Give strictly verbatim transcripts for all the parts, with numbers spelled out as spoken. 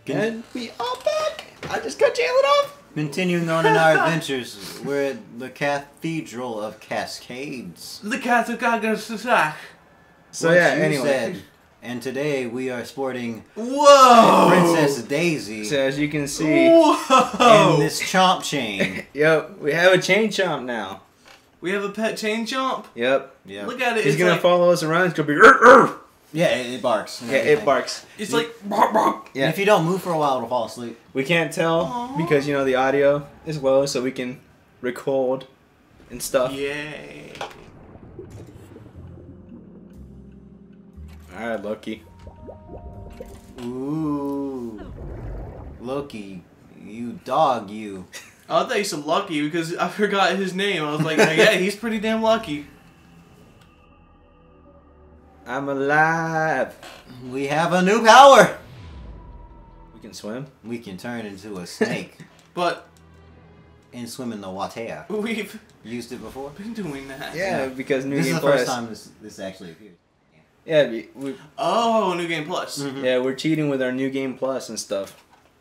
And we are back! I just cut Jalen off! Continuing on in our adventures, we're at the Cathedral of Cascades. The Cathedral. So What yeah, you anyway. said. And today we are sporting Whoa! Princess Daisy So as you can see, Whoa! in this chomp chain. yep, we have a chain chomp now. We have a pet chain chomp. Yep. Yeah. Look at it. He's it's gonna like, follow us around. It's gonna be. "Rrr, rrr." Yeah, it, it barks. and Yeah, it everything. barks. It's like. Bark, bark. Yeah. And if you don't move for a while, it'll fall asleep. We can't tell Aww. because you know the audio is low, so we can record and stuff. Yay! All right, Loki. Ooh. Loki, you dog, you. I thought you said lucky because I forgot his name. I was like, yeah, he's pretty damn lucky. I'm alive. We have a new power. We can swim. We can turn into a snake But and swim in the water. we've Used it before? been doing that. Yeah, because New This Game is the Plus. first time this, this actually appeared. Yeah, we, we, Oh, New Game Plus. Mhm. yeah, we're cheating with our New Game Plus and stuff.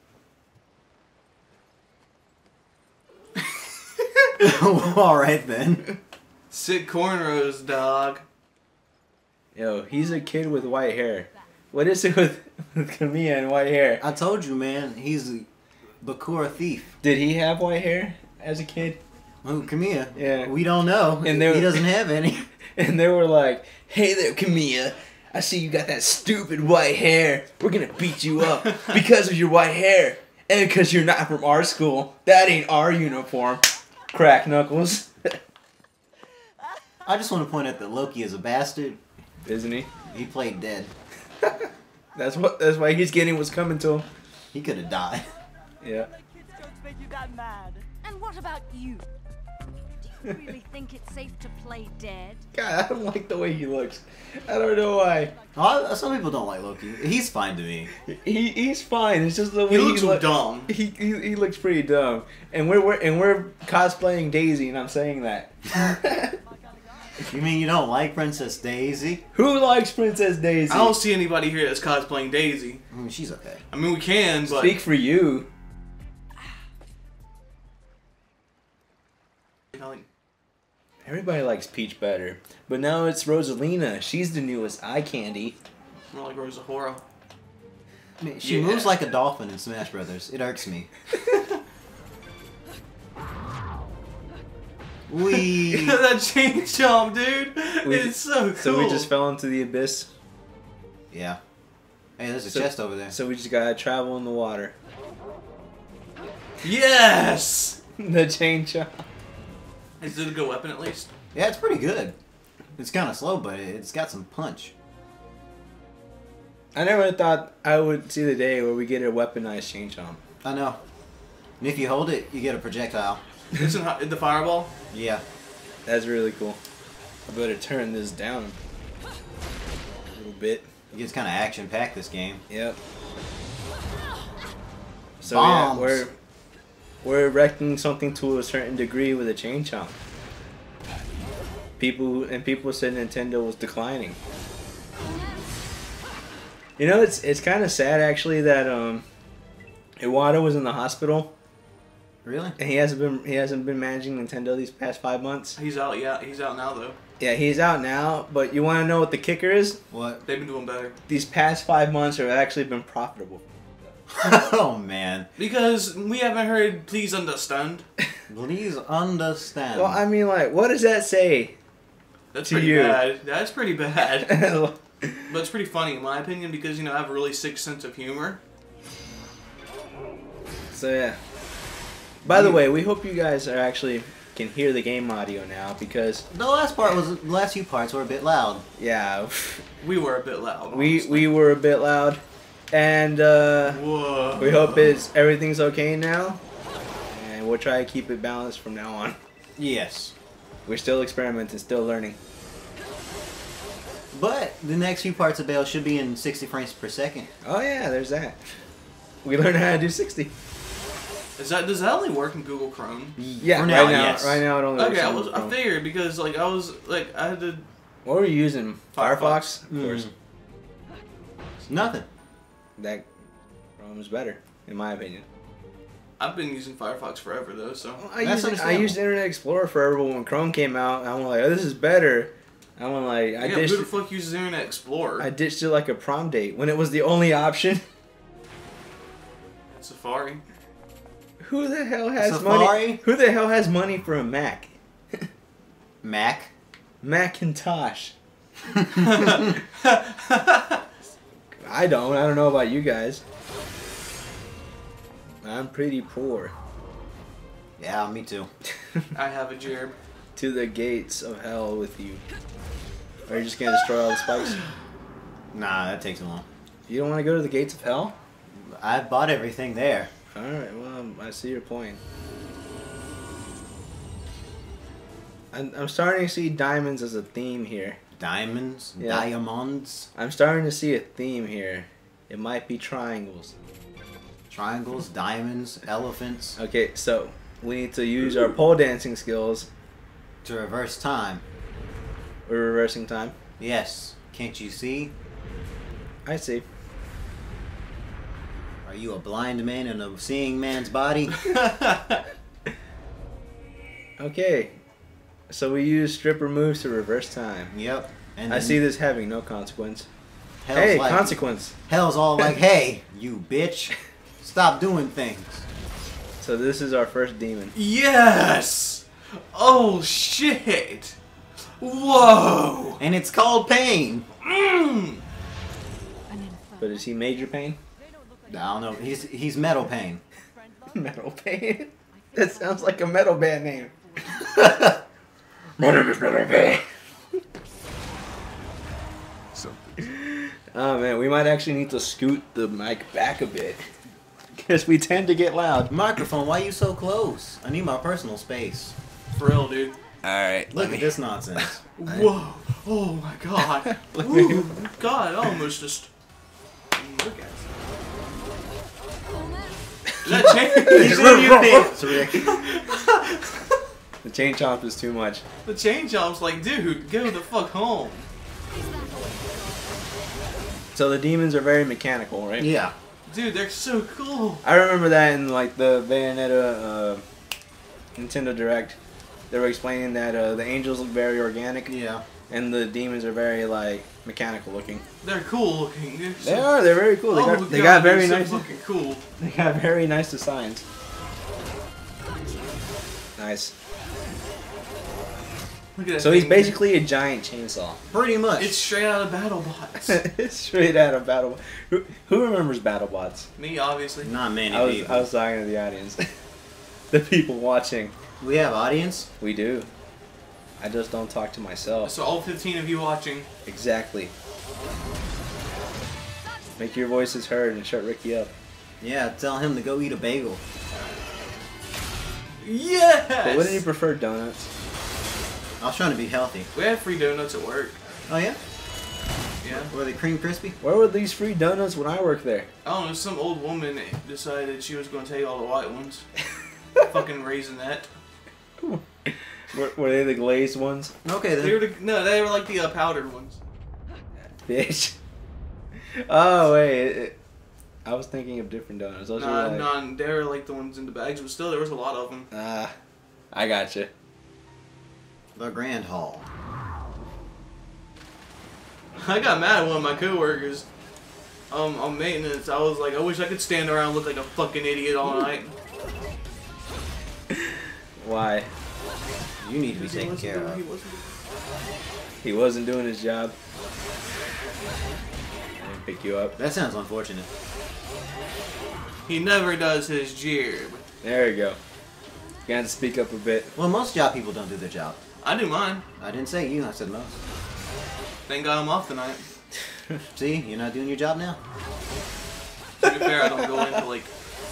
Alright then. Sick cornrows, dog. Yo, he's a kid with white hair. What is it with, with Kamiya and white hair? I told you, man, he's a Bakura thief. Did he have white hair as a kid? Who, Kamiya? Yeah. We don't know. And they- he doesn't have any. And they were like, "Hey there, Kamiya. I see you got that stupid white hair. We're gonna beat you up because of your white hair. And because you're not from our school. That ain't our uniform. Crack knuckles." I just want to point out that Loki is a bastard. Isn't he? He played dead. That's what. That's why he's getting what's coming to him. He could have died. Yeah. Kids jokes make you that mad. And what about you? Do you really think it's safe to play dead? God, I don't like the way he looks. I don't know why. Oh, some people don't like Loki. He's fine to me. He he's fine. It's just the way He looks look- dumb. He, he he looks pretty dumb. And we're, we're and we're cosplaying Daisy, and I'm saying that. You mean you don't like Princess Daisy? Who likes Princess Daisy? I don't see anybody here that's cosplaying Daisy. I mean, she's okay. I mean, we can, but Speak for you. Everybody likes Peach better, but now it's Rosalina. She's the newest eye candy. more like Rosa Hora. I mean, she Yeah. moves like a dolphin in Smash Brothers. It irks me. We. That chain jump, dude. We- it's so cool. So we just fell into the abyss. Yeah. Hey, there's a So- chest over there. So we just gotta travel in the water. Yes. The chain chomp. Is it a good weapon at least? Yeah, it's pretty good. It's kind of slow, but it's got some punch. I never thought I would see the day where we get a weaponized chain chomp. I know. And if you hold it, you get a projectile. Isn't ho- the fireball? Yeah. That's really cool. I better turn this down a little bit. It gets kind of action-packed, this game. Yep. So Bombs. yeah, we're we're wrecking something to a certain degree with a chain chomp. People and people said Nintendo was declining. You know, it's it's kind of sad actually that um, Iwata was in the hospital Really? and he hasn't been he hasn't been managing Nintendo these past five months. He's out. Yeah, he's out now though. Yeah, he's out now, but you want to know what the kicker is? What? They've been doing better These past five months have actually been profitable. Oh, man. because we haven't heard. Please understand. Please understand. Well, I mean, like, what does that say? That's To pretty you. bad. That's pretty bad. So But it's pretty funny in my opinion because you know I have a really sick sense of humor. yeah. By the way, we hope you guys are actually can hear the game audio now because the last part was the last few parts were a bit loud. yeah, We were a bit loud. we honestly. we were a bit loud, and uh, Whoa. we hope it's everything's okay now, and we'll try to keep it balanced from now on. Yes. We're still experimenting, still learning. But the next few parts of Bale should be in sixty frames per second. Oh yeah, there's that. We learned how to do sixty. Is that does that only work in Google Chrome? Yeah, For now, right now, yes. right now it only. Okay, works I on was I Chrome. figured because like I was like I had to. What were you using? Firefox? Firefox. Of course. Nothing. That Chrome is better, in my opinion. I've been using Firefox forever though, so. I That's used, I understandable. used Internet Explorer forever, but when Chrome came out, I went like, oh, this is better. I went like, I Yeah, ditched, who the fuck uses Internet Explorer? I ditched it like a prom date when it was the only option. Safari. Who the hell has Safari? money? Who the hell has money for a Mac? Mac. Macintosh. I don't. I don't know about you guys. I'm pretty poor. Yeah, me too. I have a gerb. To the gates of hell with you. Are you just gonna destroy all the spikes? Nah, that takes too long. You don't want to go to the gates of hell? I bought everything there. Alright, well, I see your point. I'm, I'm starting to see diamonds as a theme here. Diamonds, Yeah. diamonds, I'm starting to see a theme here. It might be triangles. triangles, diamonds, elephants. Okay, so we need to use our pole dancing skills. To reverse time. We're reversing time. Yes. Can't you see? I see. Are you a blind man in a seeing man's body? Okay, so we use stripper moves to reverse time. Yep. And I then see this having no consequence. Hell's Hey, like, consequence. Hell's all like, hey, you bitch, stop doing things. So this is our first demon. Yes! Oh shit! Whoa! And it's called pain. Mm. But is he major pain? I don't know. He's he's metal pain. Metal pain? That sounds like a metal band name. My name is Metal Pain. Oh man, we might actually need to scoot the mic back a bit. Because we tend to get loud. Microphone, why you so close? I need my personal space. For real, dude. Alright. Look at this nonsense. Whoa! Oh my god! Ooh, God, I almost just. Look at it. That change. It's ridiculous. The chain chomp is too much. The chain jump's like, dude, go the fuck home. So the demons are very mechanical, right? Yeah. Dude, they're so cool. I remember that in like the Bayonetta uh, Nintendo Direct. They were explaining that uh, the angels look very organic. Yeah. And the demons are very like mechanical looking. They're cool looking. They're so, They are. They're very cool. They oh got, my they God, got they're very so nice. fucking cool. They got very nice designs. Nice. Look at that So he's thing. basically a giant chainsaw. Pretty much. It's straight out of BattleBots. It's straight out of Battle. Who, who remembers BattleBots? Me, obviously. not many I was people. I was talking to the audience, the people watching. We have audience. We do. I just don't talk to myself. So all fifteen of you watching. Exactly. Make your voices heard and shut Ricky up. Yeah, tell him to go eat a bagel. Yes! But wouldn't you prefer donuts? I was trying to be healthy. We have free donuts at work. Oh yeah? Yeah. Were they cream crispy? Where were these free donuts when I worked there? I don't know, some old woman decided she was going to take all the white ones. Fucking raisinette. Were, were they the glazed ones? Okay then. They were the, no, they were like the uh, powdered ones. Bitch. Oh wait, it, it, I was thinking of different donuts. Those Nah, were like, nah, they were like the ones in the bags, but still there was a lot of them. ah, I gotcha. The Grand Hall. I got mad at one of my coworkers. Um, on maintenance, I was like, I wish I could stand around and look like a fucking idiot all night. Why? You need to be He taken wasn't care doing- he of. wasn't doing- He wasn't doing his job. I didn't pick you up. That sounds unfortunate. He never does his jib. There you go. You gotta speak up a bit. Well, most job people don't do their job. I do mine. I didn't say you, I said most. Thank God I'm off tonight. See, you're not doing your job now? To be fair, I don't go into like.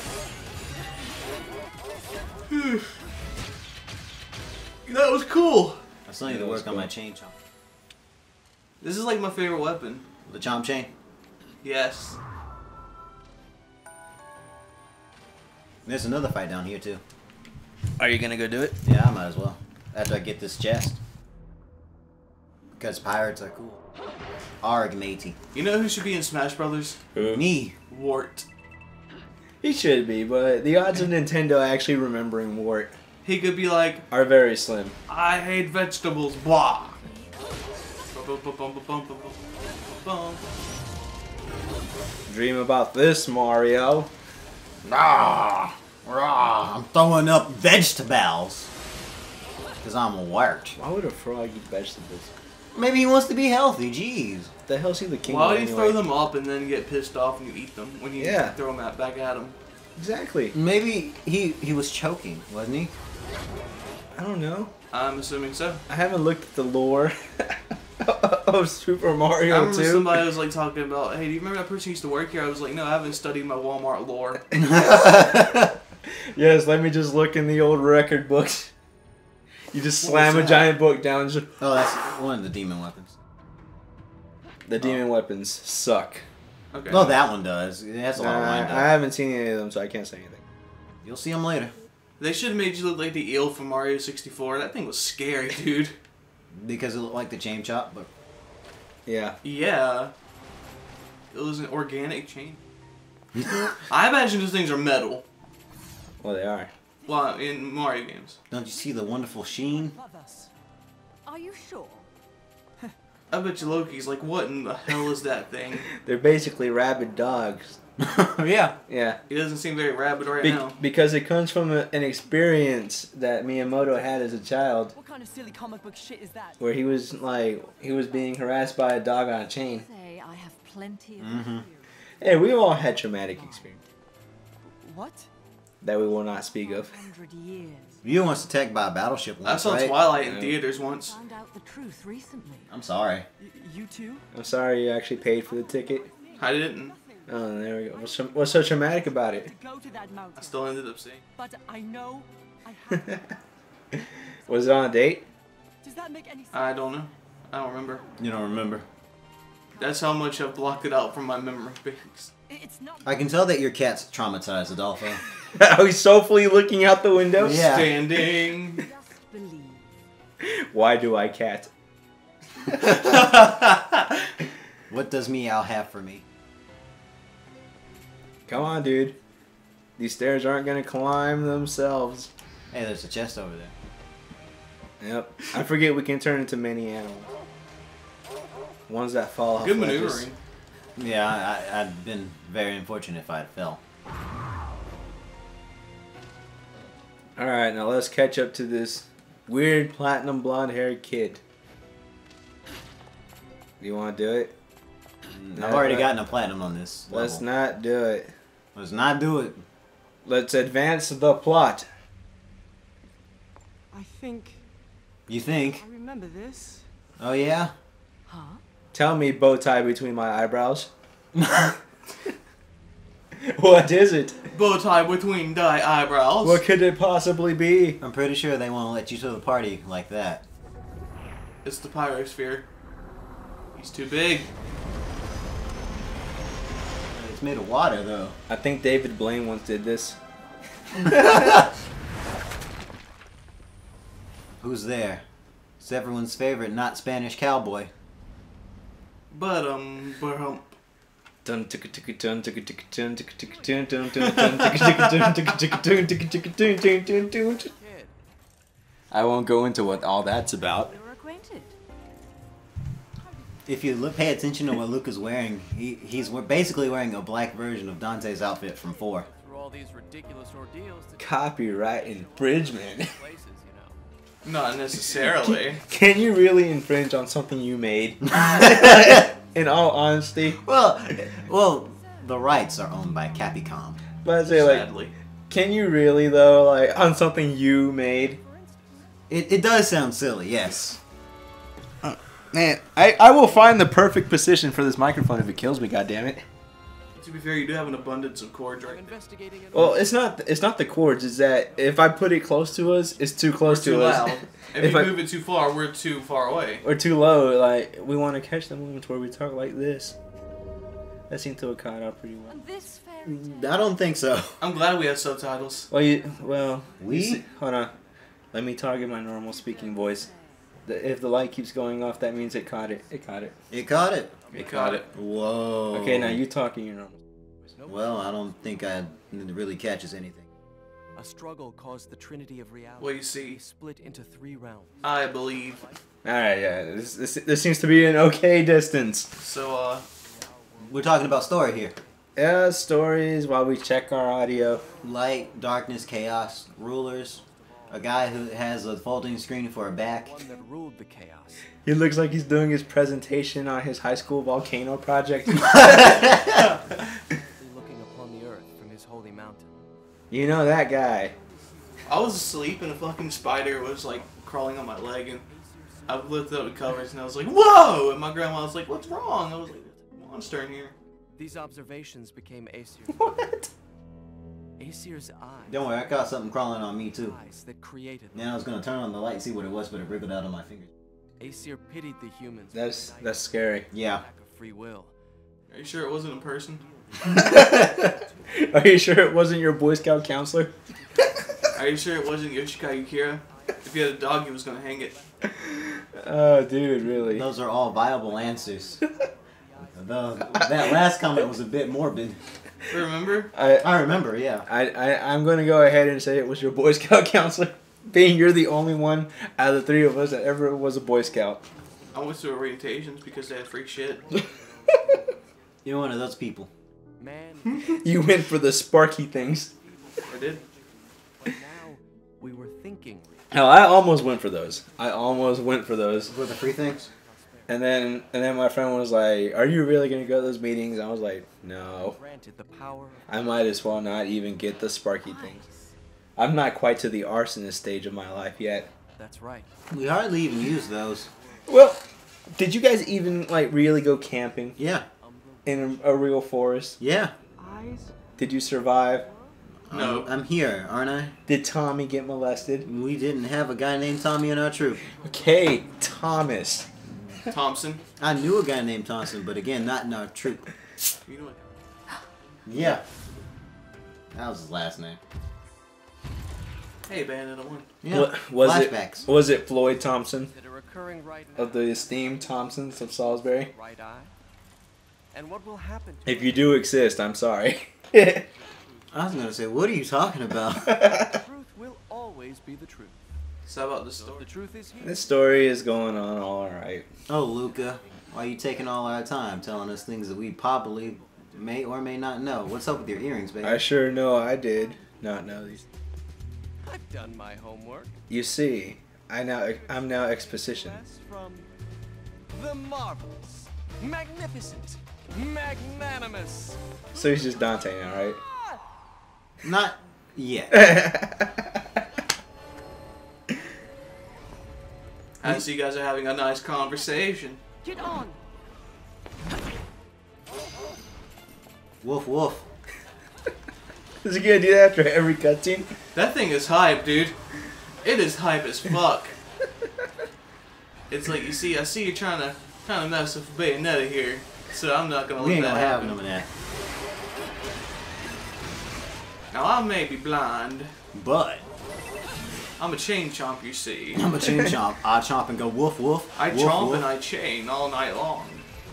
That was cool. I still need to Yeah, work that's on cool. my chain chomp. This is like my favorite weapon. The chomp chain? Yes. There's another fight down here too. Are you gonna go do it? Yeah, I might as well. After I get this chest. Because pirates are cool. Arg, matey. You know who should be in Smash Brothers? Who? Me. Wart. He should be, but the odds of Nintendo actually remembering Wart He could be like, are very slim. I hate vegetables, blah. Dream about this, Mario. Rah, rah, I'm throwing up vegetables. Because I'm a wart. Why would a frog eat vegetables? Maybe he wants to be healthy, jeez. The hell's he the king Why of do you anyway? throw them up and then get pissed off and you eat them when you Yeah. throw them at, back at him? Exactly. Maybe he, he was choking, wasn't he? I don't know. I'm assuming so. I haven't looked at the lore of Super Mario I remember two. somebody was like talking about, hey, do you remember that person who used to work here? I was like, no, I haven't studied my Walmart lore. Yes, let me just look in the old record books. You just What slam was a that? giant book down and just... Oh, that's one of the demon weapons. The demon weapons suck. Okay. No, that one does. It has a lot of Nah, wind I up. haven't seen any of them, so I can't say anything. You'll see them later. They should have made you look like the eel from Mario sixty-four. That thing was scary, dude. Because it looked like the chain chop, but Yeah. Yeah. It was an organic chain. I imagine those things are metal. Well, they are. Well, in Mario games. don't you see the wonderful sheen? Are you sure? I bet you Loki's like, what in the hell is that thing? They're basically rabid dogs. Yeah. Yeah. He doesn't seem very rabid right Be- now. because it comes from a, an experience that Miyamoto had as a child, What kind of silly comic book shit is that? where he was like, he was being harassed by a dog on a chain. Say I have plenty of Mhm. experience. Hey, we've all had traumatic experience What? that we will not speak of. Hundred years. You once attacked by a battleship I once, saw right? Twilight in Yeah. theaters once. Found out the truth recently. I'm sorry. Y- you too? I'm sorry you actually paid for the ticket. I didn't. Oh, there we go. What's so, what's so traumatic about it? To go to that mountain. I still ended up seeing. But I know I have. Was it on a date? Does that make any sense? I don't know. I don't remember. You don't remember? That's how much I've blocked it out from my memory banks. I- It's not. I can tell that your cat's traumatized, Adolfo. Are we soulfully looking out the window? Yeah. Standing. Just believe. Why do I cat? What does Meow have for me? Come on, dude. These stairs aren't gonna climb themselves. Hey, there's a chest over there. Yep. I forget we can turn into many animals. Ones that fall off Good ledges. maneuvering. Yeah, I, I, I'd been very unfortunate if I had fell. Alright, now let's catch up to this weird platinum blonde haired kid. Do you want to do it? I've already gotten a platinum on this level. Let's not do it. Let's not do it. Let's advance the plot. I think You think? I remember this. Oh, yeah? Huh? Tell me, bow tie between my eyebrows. What is it? Bow tie between thy eyebrows. What could it possibly be? I'm pretty sure they won't let you to the party like that. It's the pyrosphere. He's too big. It's made of water, though. I think David Blaine once did this. Who's there? It's everyone's favorite not Spanish cowboy. But um, but um. Dun ticka ticka dun ticka ticka dun ticka ticka dun dun dun dun ticka ticka dun ticka ticka dun ticka ticka dun dun dun dun dun. I won't go into what all that's about. We were acquainted. If you look, pay attention to what Luke is wearing, he, he's we- basically wearing a black version of Dante's outfit from four. Through all these ridiculous ordeals to Copyright infringement. places, you know. Not necessarily. Can you really infringe on something you made? In all honesty, Well, well, the rights are owned by Capcom. but I say like, Sadly. can you really though, like on something you made? It, it does sound silly, yes. Man, I, I will find the perfect position for this microphone if it kills me. God damn it! To be fair, you do have an abundance of cords I'm right there. investigating it. Well, it's not it's not the cords. It's that if I put it close to us, it's too close We're too to us. loud. If, If you I- move it too far, we're too far away. Or too low. Like we want to catch the moments where we talk like this. That seemed to have caught out pretty well. And this fairy tale. I don't think so. I'm glad we have subtitles. Well, you, well, We? you see- hold on. Let me target my normal speaking voice. The, if the light keeps going off, that means it caught it. It caught it. It caught it. We caught it. Whoa. Okay, now you talk in your normal voice. Well, I don't think I it really catches anything. A struggle caused the trinity of reality Well, you see. to be split into three realms. I believe. Alright, yeah. This, this, this seems to be an okay distance. So, uh, We're talking about story here. Yeah, stories while we check our audio. Light, darkness, chaos, rulers, a guy who has a folding screen for a back. One that ruled the chaos. He looks like he's doing his presentation on his high school volcano project. Looking upon the earth from his holy mountain. You know that guy. I was asleep and a fucking spider was like crawling on my leg and I lifted up the covers and I was like, whoa! And my grandma was like, what's wrong? I was like, there's a monster in here. These observations became Aesir's. What? Aesir's eyes. Don't worry, I got something crawling on me too. Eyes that created. Now I was gonna turn on the light and see what it was, but it wriggled out of my fingers. Aesir pitied the humans. That's that's scary. Yeah. Lack of free will. Are you sure it wasn't a person? Are you sure it wasn't your Boy Scout counselor? Are you sure it wasn't Yoshika Yukira? If you had a dog, he was gonna hang it. Oh, dude, really? Those are all viable answers. the, that last comment was a bit morbid. Remember? I, I remember, yeah. I, I, I'm going to go ahead and say it was your Boy Scout counselor. Being you're the only one out of the three of us that ever was a Boy Scout. I went to orientations because they had free shit. You're one of those people. Man, You went for the sparky things. I did. but now we were thinking. Hell, I almost went for those. I almost went for those. With the free things? And then and then my friend was like, "Are you really going to go to those meetings?" I was like, "No. Granted the power. I might as well not even get the sparky things. I'm not quite to the arsonist stage of my life yet." That's right. We hardly even use those. Well, did you guys even like really go camping Yeah. in a, a real forest? Yeah. Eyes? Did you survive? No. I'm, I'm here, aren't I? Did Tommy get molested? We didn't have a guy named Tommy in our troop. Okay, Thomas. Thompson. I knew a guy named Thompson, but again, not in our troop. You know what? Yeah. That was his last name. Hey, Bayonetta one. Yeah. What, was Flashbacks. it? Was it Floyd Thompson Is it a recurring right of the esteemed Thompsons of Salisbury? right eye? And what will happen to If you do exist, I'm sorry. I was gonna say, what are you talking about? the truth will always be the truth. So how about the So story? the truth is here. This story is going on all right. Oh, Luca, why are you taking all our time telling us things that we probably may or may not know? What's up with your earrings, baby? I sure know I did not know these. I've done my homework. You see, I now I'm now exposition. Class from the marvelous, magnificent, magnanimous. So he's just Dante now, right? Not yet. I see you guys are having a nice conversation. Get on! Woof woof. Is he gonna do that after every cutscene? That thing is hype, dude. It is hype as fuck. It's like, you see, I see you trying to trying to mess with Bayonetta here, so I'm not gonna We let ain't that gonna have happen. none of that. Now I may be blind. But I'm a chain chomp, you see. I'm a chain chomp. I chomp and go woof woof. I woof, chomp woof. and I chain all night long.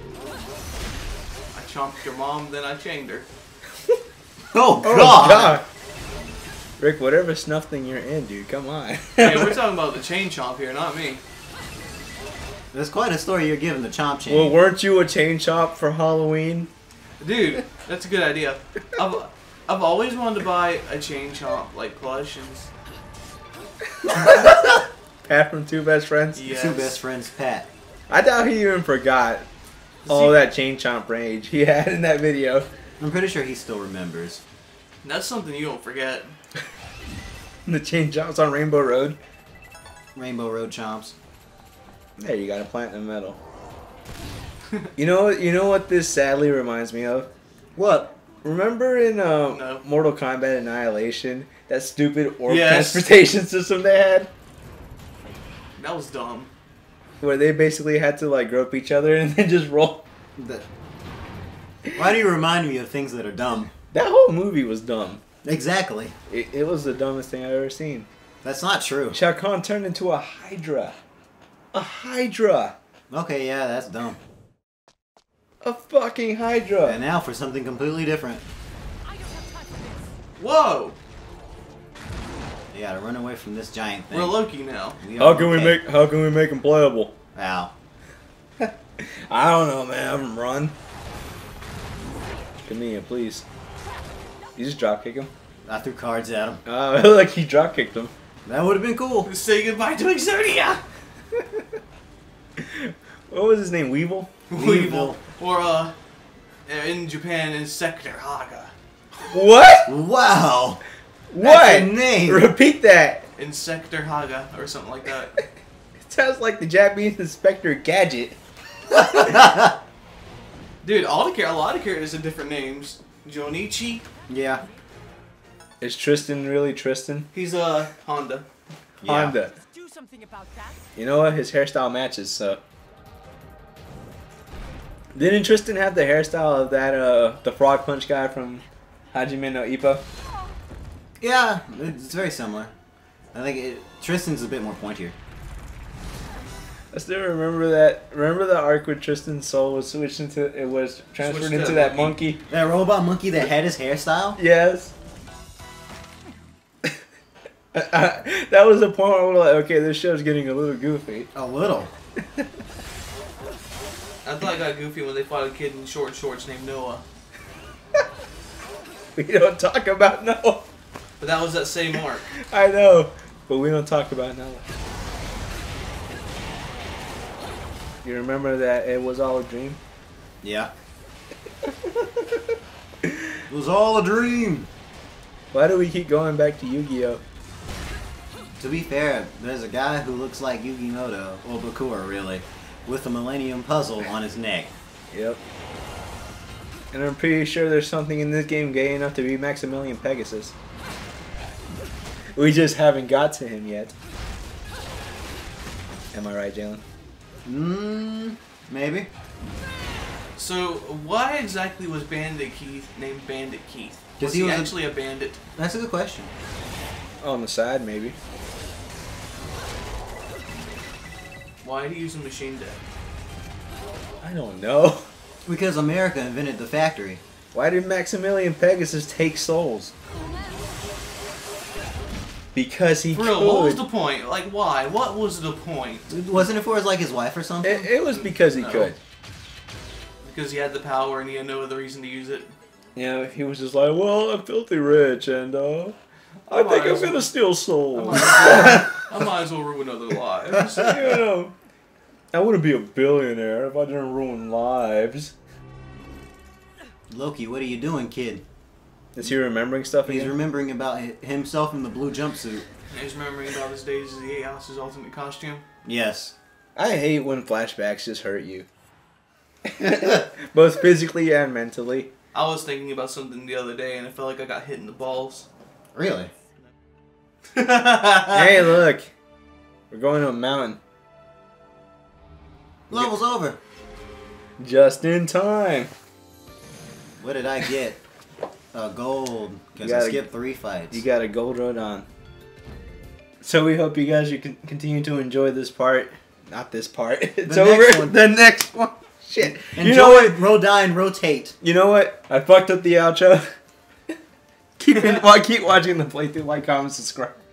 I chomped your mom, then I chained her. Oh, Oh God. God! Rick, whatever snuff thing you're in, dude, come on. Hey, we're talking about the chain chomp here, not me. That's quite a story you're giving the chomp chain. Well, weren't you a chain chomp for Halloween? Dude, that's a good idea. I've, I've always wanted to buy a chain chomp, like plush and... Pat from Two Best Friends? Yes. Two best friends, Pat. I doubt he even forgot all that chain chomp rage he had in that video. I'm pretty sure he still remembers. That's something you don't forget. The chain chomps on Rainbow Road. Rainbow Road chomps. There, you got a plant in the middle. You know, you know what this sadly reminds me of? What? Remember in um, No. Mortal Kombat Annihilation, that stupid orb Yes. transportation system they had, That was dumb. where they basically had to like grope each other and then just roll. The... Why do you remind me of things that are dumb? That whole movie was dumb. Exactly. It, it was the dumbest thing I've ever seen. That's not true. Shao Kahn turned into a Hydra. A Hydra. Okay, yeah, that's dumb. A fucking Hydra. And now for something completely different. Whoa! You gotta run away from this giant thing. We're Loki now. We How are can we okay. make how can we make him playable? Ow. I don't know, man. Have him run. Come here, please. You just drop kick him. I threw cards at him. Oh, it looked like he drop kicked him. That would have been cool. Say goodbye to Exodia! What was his name? Weevil? Weevil. Or, uh, in Japan, is Sector Haga. What? Wow. What? That's a name. Repeat that. In Sector Haga, or something like that. It sounds like the Japanese Inspector Gadget. Dude, all the char- a lot of characters have different names. Jonichi, Yeah. Is Tristan really Tristan? he's a uh, Honda. Yeah. Honda. Let's do something about that. You know what? His hairstyle matches, so. Didn't Tristan have the hairstyle of that, uh, the frog punch guy from Hajime no Ippo? Yeah, it's very similar. I think it, Tristan's a bit more pointier. I still remember that. Remember the arc where Tristan's soul was switched into, it was transferred Switched to into that that monkey? That robot monkey that had his hairstyle? Yes. That was the point where we're like, okay, this show's getting a little goofy. A little. I thought it got goofy when they fought a kid in short shorts named Noah. We don't talk about Noah. But that was that same arc. I know, but we don't talk about Noah. You remember that it was all a dream? Yeah. It was all a dream. Why do we keep going back to Yu-Gi-Oh? To be fair, there's a guy who looks like Yugi Noto, or Bakura really, with a Millennium Puzzle on his neck. Yep. And I'm pretty sure there's something in this game gay enough to be Maximilian Pegasus. We just haven't got to him yet. Am I right, Jalen? Mmm, maybe. So, why exactly was Bandit Keith named Bandit Keith? Was 'Cause he, he was a- actually a bandit? That's a good question. On the side, maybe. Why did he use a machine deck? I don't know. Because America invented the factory. Why did Maximilian Pegasus take souls? Because he For real, what was could. the point? Like, why? What was the point? Wasn't it for his, like his wife or something? It, it was because he No. could. Because he had the power and he had no other reason to use it. You know, he was just like, well, I'm filthy rich, and uh, I I think might I'm as gonna well- steal I souls. might, as well, I might as well ruin other lives. you know, I wouldn't be a billionaire if I didn't ruin lives. Loki, what are you doing, kid? Is he remembering stuff He's again? remembering about hi- himself in the blue jumpsuit. He's remembering about his days as the Eight House's ultimate costume. Yes. I hate when flashbacks just hurt you. Both physically and mentally. I was thinking about something the other day and I felt like I got hit in the balls. Really? Hey, look. We're going to a mountain. Level's over. Just in time. What did I get? A gold. Because You I gotta- skipped three fights. You got a gold Rodon. So we hope you guys you can continue to enjoy this part. Not this part. It's The over. next one. The next one. Shit. Enjoy, You know what? Rodine, rotate. You know what? I fucked up the outro. keep in, well, keep watching the playthrough. Like, comment, subscribe.